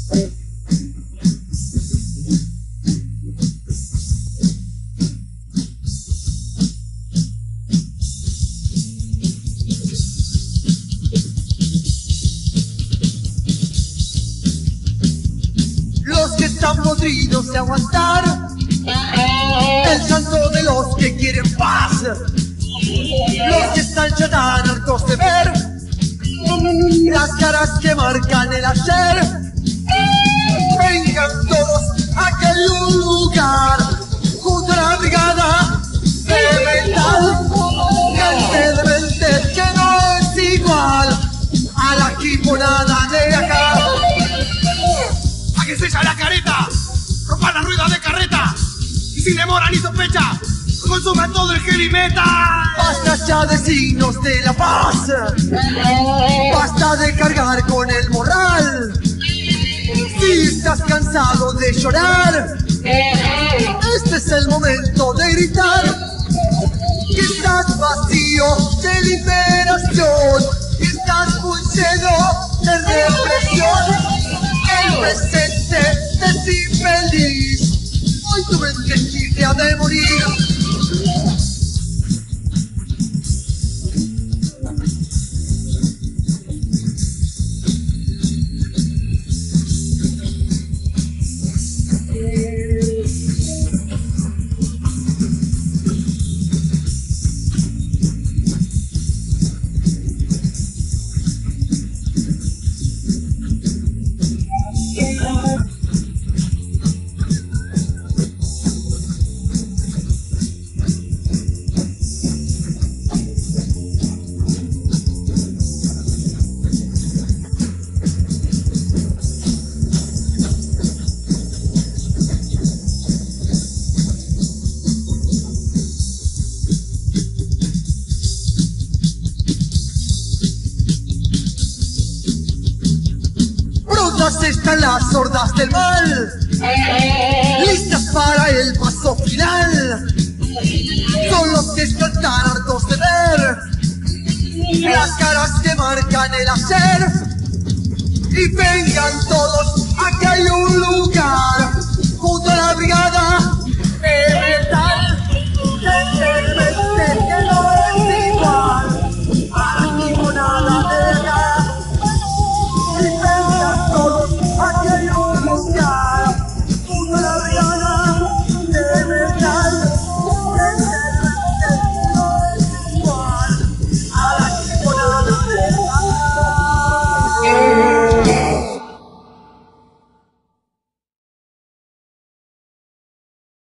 Los que están podridos de aguantar el santo de los que quieren paz, los que están ya tan hartos de ver las caras que marcan el ayer. Vengan todos a que hay un lugar junto a la brigada de metal, gente de mente que no es igual a la jiponada de acá. ¡A que se echa la careta! ¡Rompan la rueda de carreta! Y sin demora ni sospecha, consuman todo el heavy metal. Basta ya de signos de la paz, basta de cargar con el morral. Si estás cansado de llorar, este es el momento de gritar que estás vacío de liberación, que estás muy lleno de represión. El presente es infeliz, hoy tu mente chifla de morir. Están las hordas del mal, listas para el paso final. Son los que están tan hartos de ver las caras que marcan el ayer. Y vengan todos, aquí hay un lugar junto a la brigada de metal.